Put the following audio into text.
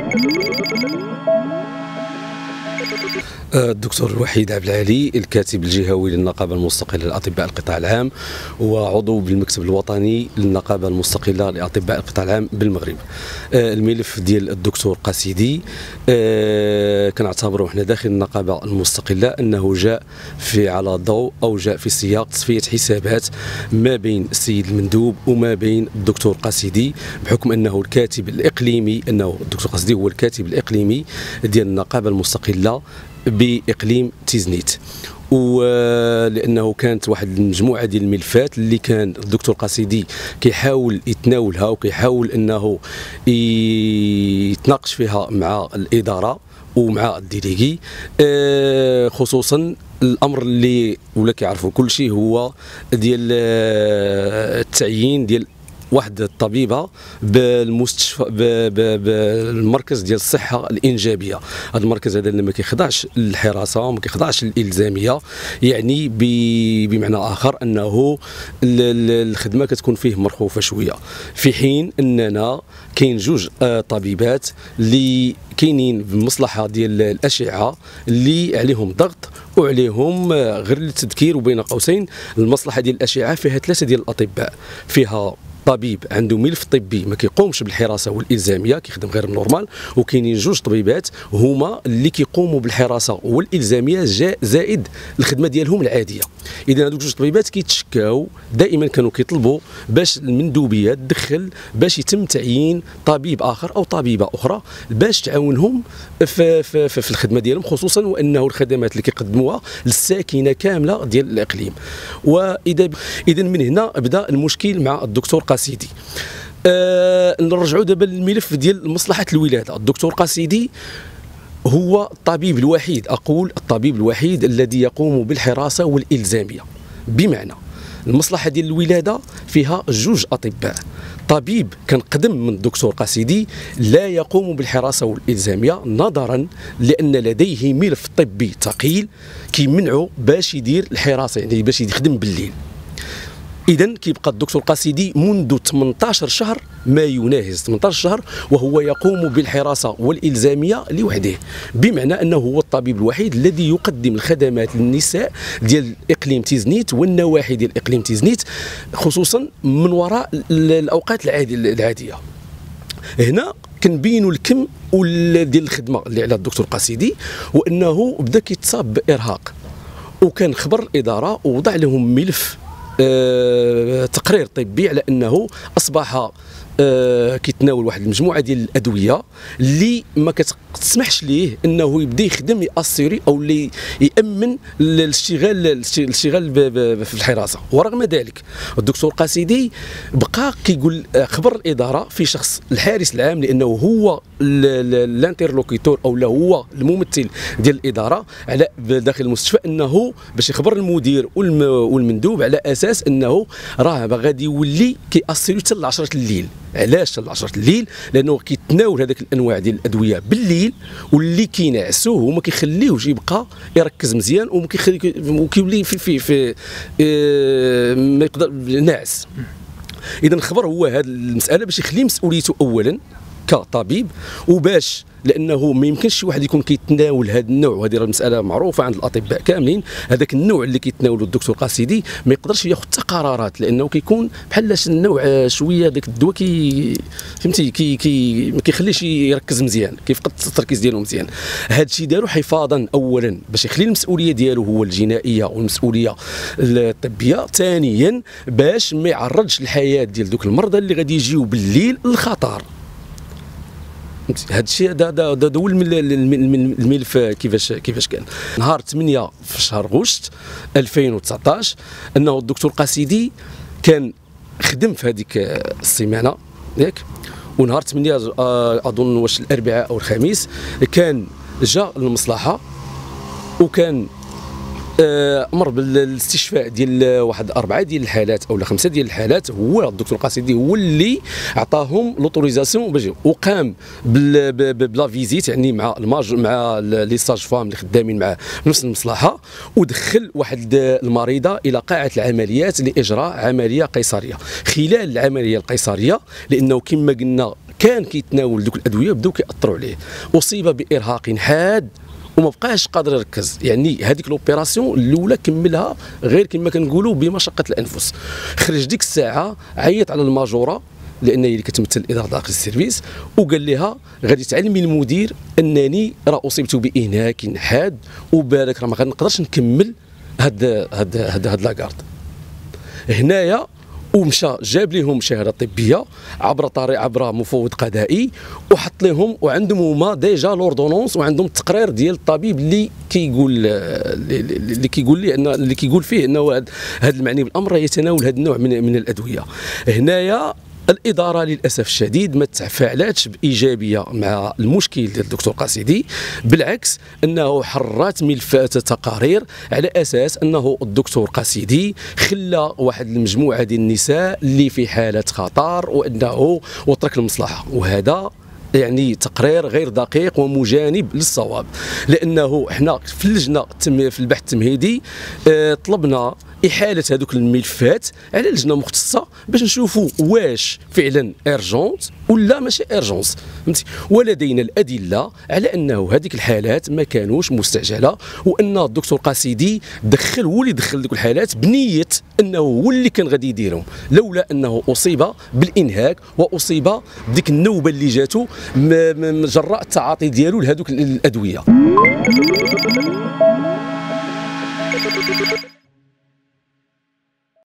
الدكتور وحيد عبد العالي، الكاتب الجهوي للنقابة المستقلة لأطباء القطاع العام وعضو بالمكتب الوطني للنقابة المستقلة لأطباء القطاع العام بالمغرب. الملف ديال الدكتور قاسيدي كنعتبروا حنا داخل النقابة المستقلة أنه جاء على ضوء أو جاء في سياق تصفية حسابات ما بين السيد المندوب وما بين الدكتور قاسيدي، بحكم أنه الكاتب الإقليمي، أنه الدكتور قاسيدي هو الكاتب الإقليمي ديال النقابة المستقلة بإقليم تيزنيت. ولانه كانت واحد المجموعه ديال الملفات اللي كان الدكتور قاسيدي كيحاول يتناولها وكيحاول انه يتناقش فيها مع الاداره ومع الديليغي، خصوصا الامر اللي ولا كيعرفوا كل شيء هو ديال التعيين ديال واحد الطبيبه بالمستشفى بالمركز ديال الصحه الانجابيه. هذا المركز هذا اللي ما كيخضعش للحراسه وما كيخضعش للالزاميه، يعني بمعنى اخر انه الخدمه كتكون فيه مرخوفه شويه، في حين اننا كاين جوج طبيبات اللي كاينين بالمصلحه ديال الاشعه اللي عليهم ضغط وعليهم غير للتذكير، وبين قوسين المصلحه ديال الاشعه فيها 3 ديال الاطباء، فيها طبيب عنده ملف طبي ما كيقومش بالحراسه والالزاميه كيخدم غير نورمال، وكاينين جوج طبيبات هما اللي كيقوموا بالحراسه والالزاميه زائد الخدمه ديالهم العاديه. اذا هذوك جوج طبيبات كيتشكاو دائما، كانوا كيطلبوا باش المندوبيه تدخل باش يتم تعيين طبيب اخر او طبيبه اخرى باش تعاونهم في الخدمه ديالهم، خصوصا وانه الخدمات اللي كيقدموها للساكنه كامله ديال الاقليم. اذا من هنا بدا المشكل مع الدكتور قاسيدي. نرجعوا دابا للملف ديال مصلحه الولاده. الدكتور قاسيدي هو الطبيب الوحيد، أقول الطبيب الوحيد الذي يقوم بالحراسة والإلزامية، بمعنى المصلحة ديال الولادة فيها جوج أطباء، طبيب كان قدم من الدكتور قاسيدي لا يقوم بالحراسة والإلزامية نظرا لأن لديه ملف طبي ثقيل كيمنعه باش يدير الحراسة، يعني باش يخدم بالليل. إذن كيبقى الدكتور قاسيدي منذ 18 شهر، ما يناهز 18 شهر وهو يقوم بالحراسة والإلزامية لوحده، بمعنى أنه هو الطبيب الوحيد الذي يقدم الخدمات للنساء ديال إقليم تيزنيت والنواحي ديال إقليم تيزنيت، خصوصا من وراء الأوقات العادية. هنا كنبينوا الكم ديال الخدمة اللي على الدكتور قاسيدي، وأنه بدا كيتصاب بإرهاق، وكان خبر الإدارة ووضع لهم ملف تقرير طبي على انه اصبح كيتناول واحد المجموعه ديال الادويه اللي ما كتسمحش ليه انه يبدا يخدم ياسيري او اللي يامن الاشتغال في الحراسه. ورغم ذلك الدكتور قاسيدي بقى كيقول خبر الاداره في شخص الحارس العام، لانه هو الانترلوكيتور او هو الممثل ديال الاداره على داخل المستشفى، انه باش يخبر المدير والمندوب على اساس انه راه غادي يولي كياسيري حتى ل 10 الليل. علاش حتى ل 10 الليل؟ لانه كيتناول هذاك الانواع ديال الادويه بالليل واللي كينعسوه وما كيخليوش يبقى يركز مزيان وكيولي في ما يقدر ناعس. اذا الخبر هو هذه المساله باش يخلي مسؤوليته اولا كطبيب، وباش لانه ما يمكنش شي واحد يكون كيتناول هذا النوع، وهذه المساله معروفه عند الاطباء كاملين، هذاك النوع اللي كيتناولوا الدكتور قاسيدي ما يقدرش ياخذ حتى قرارات، لانه كيكون بحال النوع شويه داك الدواء فهمتي ما كيخليش يركز مزيان، كيفقد التركيز ديالو مزيان. هذا الشيء داروا حفاظا اولا باش يخلي المسؤوليه ديالو هو الجنائيه والمسؤوليه الطبيه، ثانيا باش ما يعرضش الحياه ديال دوك المرضى اللي غادي يجيو بالليل للخطر. هذا الشيء هذا هو الملف كيفاش كان. نهار 8 في شهر غشت 2019 انه الدكتور قاسيدي كان خدم في هذيك السيمانه ياك، ونهار 8 اظن واش الاربعاء او الخميس كان جا للمصلحه وكان امر بالاستشفاء ديال واحد 4 ديال الحالات او 5 ديال الحالات. هو الدكتور قاسيدي هو اللي عطاهم لوتوريزاسيون باش وقام بلا فيزيت، يعني مع مع لي ساج فام اللي خدامين معاه في نفس المصلحه، ودخل واحد المريضه الى قاعه العمليات لاجراء عمليه قيصريه. خلال العمليه القيصريه، لانه كما قلنا كان كيتناول دوك الادويه بداو كيأثروا عليه، اصيب بارهاق حاد وما بقاش قادر يركز. يعني هذيك لوبيراسيون الاولى كملها غير كما كنقولوا بمشقه الانفس. خرج ديك الساعه عيط على الماجوره لان هي اللي كتمثل اداره داخل السيرفيس، وقال لها غادي تعلمي المدير انني راه اصبت بانهاك حاد وبالك راه ما غنقدرش نكمل هاد لاكارد هنايا. ومشى جاب لهم شهاده طبيه عبر مفوض قضائي وحط لهم، وعندهم هما ديجا لوردونونس وعندهم التقرير ديال الطبيب اللي كيقول فيه انه هذا المعني بالامر يتناول هذا النوع من الادويه. هنايا الاداره للاسف الشديد ما تفاعلاتش بايجابيه مع المشكل ديال الدكتور قاسدي، بالعكس انه حرات ملفات تقارير على اساس انه الدكتور قاسدي خلى واحد المجموعه ديال النساء اللي في حاله خطر وترك المصلحه. وهذا يعني تقرير غير دقيق ومجانب للصواب، لانه احنا في اللجنه في البحث التمهيدي طلبنا احاله هذوك الملفات على لجنه مختصه باش نشوفوا واش فعلا ارجونت ولا ماشي ارجونس، فهمتي. ولدينا الادله على انه هذيك الحالات ما كانوش مستعجله، وان الدكتور قاسدي هو اللي دخل ذوك الحالات بنيه انه هو اللي كان غادي يديرهم، لولا انه اصيب بالانهاك واصيب بديك النوبه اللي جاتو جراء التعاطي ديالو لهذوك الادويه.